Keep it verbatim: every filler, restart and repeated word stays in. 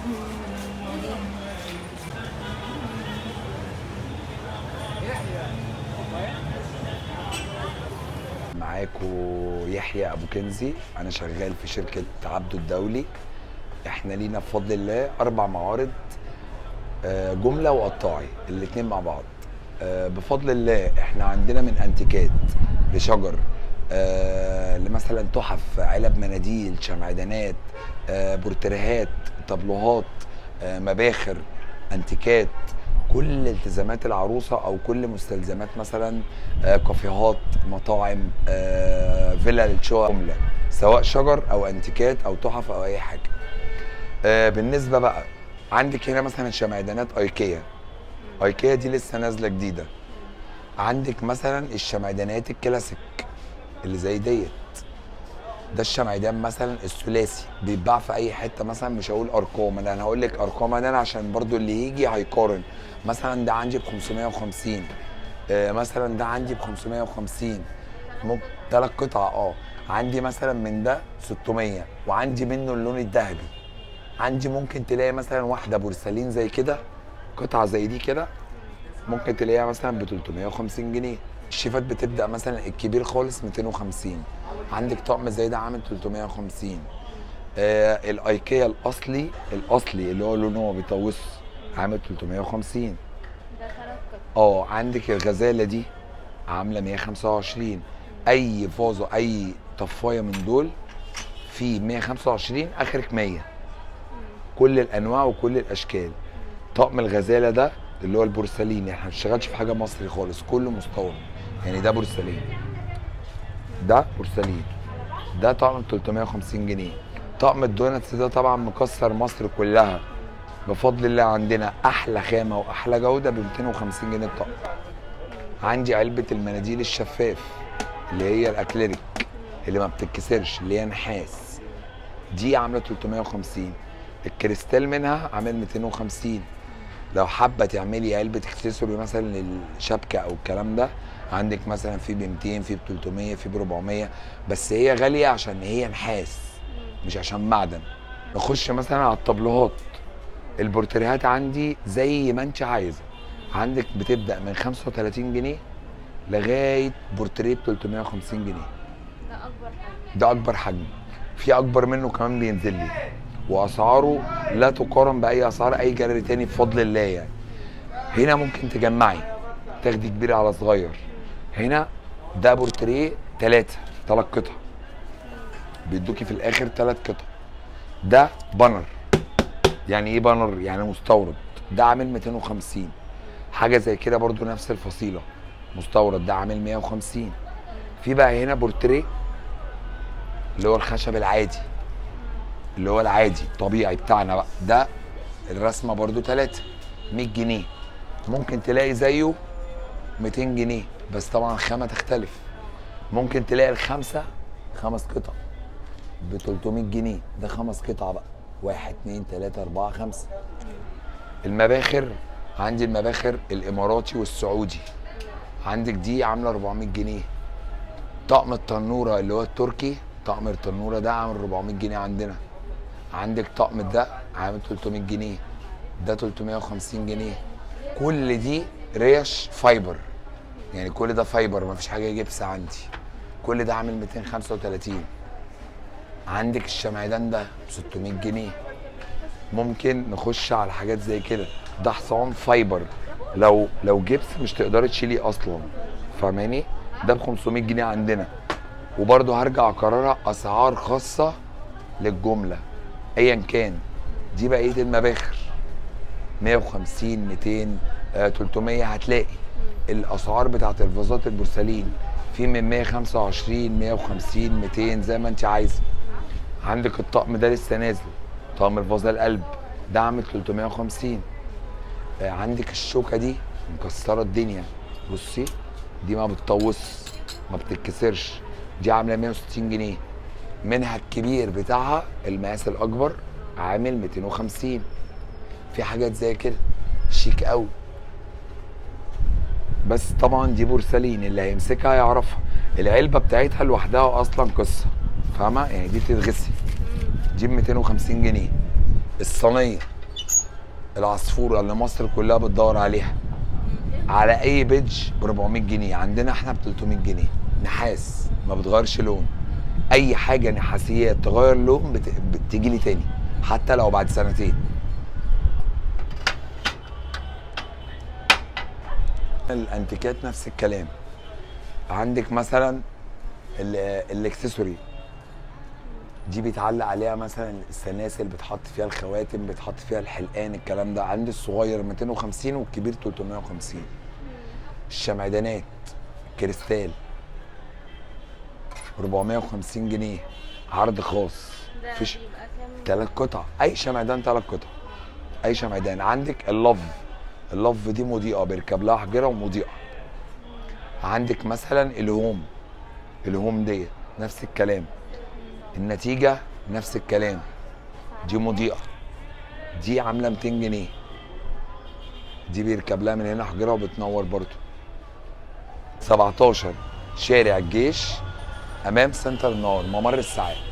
معاكو يحيى ابو كنزي، انا شغال في شركه عبده الدولي. احنا لينا بفضل الله اربع معارض، جمله وقطاعي الاثنين مع بعض. بفضل الله احنا عندنا من انتيكات لشجر، لمثلا تحف، علب مناديل، شمعدانات، بورتريهات، طابلوهات، مباخر، انتيكات، كل التزامات العروسه او كل مستلزمات، مثلا كافيهات، مطاعم، فيلا، شقق، جمله، سواء شجر او انتيكات او تحف او اي حاجه. بالنسبه بقى عندك هنا مثلا شمعدانات ايكيا. ايكيا دي لسه نازله جديده. عندك مثلا الشمعدانات الكلاسيك اللي زي ديت، ده الشمعدان مثلا الثلاثي بيتباع في اي حته. مثلا مش هقول ارقام، انا هقول لك ارقام انا عشان برضو اللي يجي هيقارن. مثلا ده عندي ب خمسمية وخمسين، آه مثلا ده عندي ب خمسمية وخمسين، ممكن ثلاث قطع. اه عندي مثلا من ده ستمية، وعندي منه اللون الذهبي. عندي ممكن تلاقي مثلا واحده بورسلين زي كده، قطعه زي دي كده، ممكن تلاقيها مثلا ب تلتمية وخمسين جنيه. الشيفات بتبدا مثلا الكبير خالص ميتين وخمسين. عندك طقم زي ده عامل تلتمية وخمسين. آه الايكيا الاصلي الاصلي اللي هو لونه ما بيطوش عامل تلتمية وخمسين. ده ثلاث قطع. اه عندك الغزاله دي عامله مية وخمسة وعشرين. اي فازو اي طفايه من دول في مية وخمسة وعشرين، اخرك مية. كل الانواع وكل الاشكال. طقم الغزاله ده اللي هو البورسلين، احنا ما بنشتغلش في حاجه مصري خالص، كله مستورد. يعني ده بورسلين، ده بورسلين، ده طقم تلتمية وخمسين جنيه. طقم الدوناتس ده طبعا مكسر مصر كلها بفضل الله. عندنا احلى خامه واحلى جوده ب ميتين وخمسين جنيه الطقم. عندي علبه المناديل الشفاف اللي هي الاكليريك اللي ما بتتكسرش، اللي هي نحاس، دي عامله تلتمية وخمسين. الكريستال منها عامل ميتين وخمسين. لو حابه تعملي علبه اكسسوري مثلا للشبكه او الكلام ده، عندك مثلا في ب ميتين، في ب تلتمية، في ب اربعمية، بس هي غاليه عشان هي نحاس مش عشان معدن. نخش مثلا على الطابلوهات. البورتريهات عندي زي ما انت عايزه، عندك بتبدا من خمسة وتلاتين جنيه لغايه بورتريه ب تلتمية وخمسين جنيه. ده اكبر حجم. ده اكبر حجم. في اكبر منه كمان بينزل لي، واسعاره لا تقارن باي اسعار اي جاليري تاني بفضل الله. يعني هنا ممكن تجمعي، تاخدي كبير على صغير. هنا ده بورتريه ثلاثه، ثلاث قطع، بيدوكي في الاخر ثلاث قطع. ده بانر. يعني ايه بانر؟ يعني مستورد. ده عامل ميتين وخمسين. حاجه زي كده برضو نفس الفصيله، مستورد، ده عامل مية وخمسين. في بقى هنا بورتريه اللي هو الخشب العادي، اللي هو العادي الطبيعي بتاعنا بقى، ده الرسمه برضو ثلاثه، مية جنيه. ممكن تلاقي زيه ميتين جنيه، بس طبعا الخامه تختلف. ممكن تلاقي الخمسه خمس قطع ب تلتمية جنيه، ده خمس قطع بقى، واحد اتنين تلاته اربعه خمسه. المباخر عندي المباخر الاماراتي والسعودي، عندك دي عامله اربعمية جنيه. طقم التنوره اللي هو التركي، طقم التنوره ده عامل اربعمية جنيه عندنا. عندك طقم ده عامل تلتمية جنيه، ده تلتمية وخمسين جنيه. كل دي ريش فايبر، يعني كل ده فايبر، مفيش حاجه جبس عندي. كل ده عامل ميتين وخمسة وتلاتين. عندك الشمعدان ده ستمية جنيه. ممكن نخش على حاجات زي كده. ده حصان فايبر، لو لو جبس مش تقدري تشيليه اصلا، فاهماني؟ ده ب خمسمية جنيه عندنا. وبرده هرجع اكررها، اسعار خاصه للجمله ايا كان. دي بقيه المباخر مية وخمسين، ميتين، آه، تلتمية. هتلاقي الاسعار بتاعت الفازات البورسلين في من مية وخمسة وعشرين، مية وخمسين، ميتين، زي ما انت عايزه. عندك الطقم ده لسه نازل، طقم الفازه القلب ده عامل تلتمية وخمسين. آه، عندك الشوكه دي مكسره الدنيا، بصي دي ما بتطوش ما بتتكسرش، دي عامله مية وستين جنيه. منها الكبير بتاعها المقاس الاكبر عامل ميتين وخمسين. في حاجات زي كده شيك قوي، بس طبعا دي بورسلين، اللي هيمسكها يعرفها. العلبه بتاعتها لوحدها اصلا قصه، فاهمه؟ يعني دي تتغسل، دي ب ميتين وخمسين جنيه. الصينيه العصفوره اللي مصر كلها بتدور عليها على اي بيدج ب أربعمية جنيه، عندنا احنا ب تلتمية جنيه. نحاس ما بتغيرش لون، اي حاجه نحاسيات تغير لون بت... بتجي لي تاني حتى لو بعد سنتين. الانتيكات نفس الكلام. عندك مثلا ال- الاكسسوري دي بيتعلق عليها مثلا السلاسل، بتحط فيها الخواتم، بتحط فيها الحلقان، الكلام ده. عندي الصغير ميتين وخمسين والكبير تلتمية وخمسين. الشمعدانات كريستال أربعمية وخمسين جنيه عرض خاص. ده مفيش بيبقى كام؟ ثلاث قطع، اي شمعدان ثلاث قطع، اي شمعدان. عندك اللف، اللف دي مضيئه، بيركب لها حجره ومضيئه. عندك مثلا الهوم، الهوم دي نفس الكلام. النتيجه نفس الكلام، دي مضيئه، دي عامله ميتين جنيه، دي بيركب لها من هنا حجره وبتنور برضو. سبعتاشر شارع الجيش امام سنتر النار، ممر الساعات.